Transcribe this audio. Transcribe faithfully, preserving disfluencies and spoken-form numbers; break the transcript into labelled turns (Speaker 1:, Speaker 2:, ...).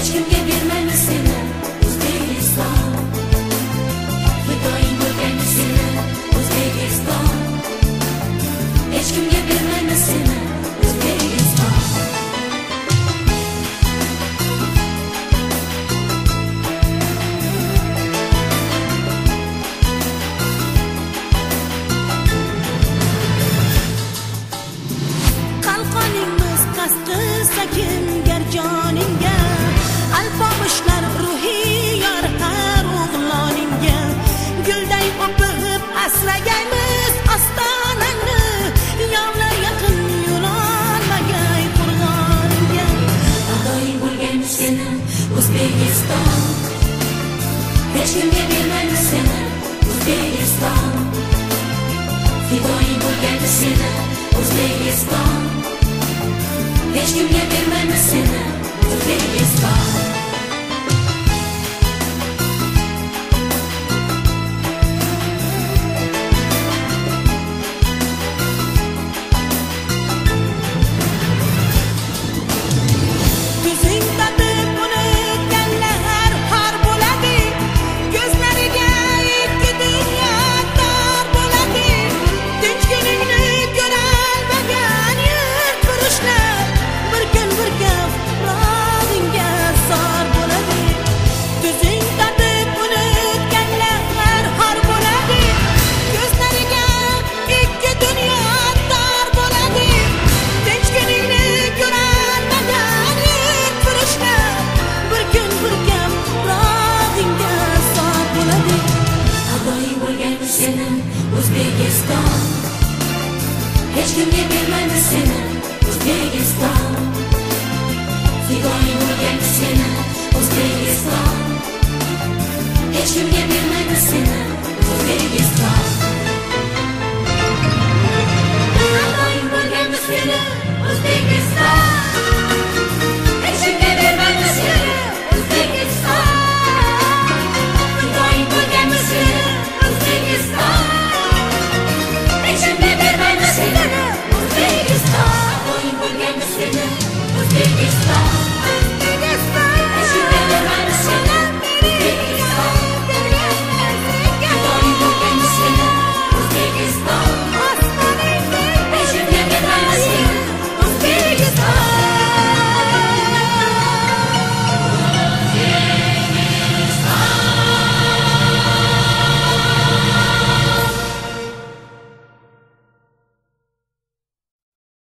Speaker 1: hech kimga bermaymiz seni O'zbekiston, fidoying bo'lgani seni O'zbekiston, hech kimga bermaymiz seni O'zbekiston.
Speaker 2: Qalqonimiz qasdi sakin garjoningga, alpomushlar ruhiy yor har o'g'loningga, gulday o'pib asragaymiz ostonangni, yovlar yaqin yo'lolmagay qo'rg'oningga.
Speaker 1: Fidoying bo'lgani seni O'zbekiston, hech kimga bermaymiz seni O'zbekiston, fidoying bo'lgani seni O'zbekiston, hech kimga bermaymiz seni O'zbekiston. O'zbekiston, hech kimga bermaymiz seni O'zbekiston,